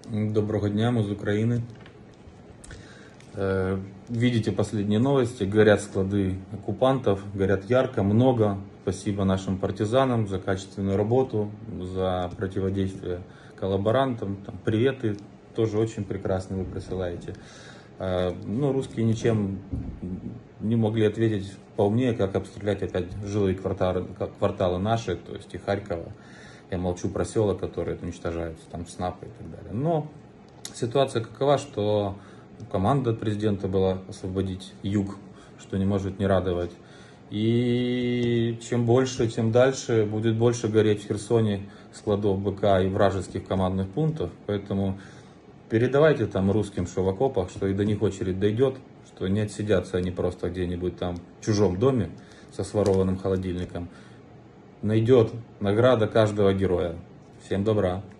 Доброго дня, мы из Украины. Видите последние новости, горят склады оккупантов, горят ярко, много. Спасибо нашим партизанам за качественную работу, за противодействие коллаборантам. Приветы тоже очень прекрасно вы присылаете. Но русские ничем не могли ответить поумнее, как обстрелять опять жилые кварталы наши, то есть и Харькова. Я молчу про села, которые уничтожаются, там снапы и так далее. Но ситуация какова, что команда президента была освободить юг, что не может не радовать. И чем больше, тем дальше будет больше гореть в Херсоне складов БК и вражеских командных пунктов. Поэтому передавайте там русским, что в окопах, что и до них очередь дойдет, что не отсидятся они просто где-нибудь там в чужом доме со сворованным холодильником. Найдет награда каждого героя. Всем добра.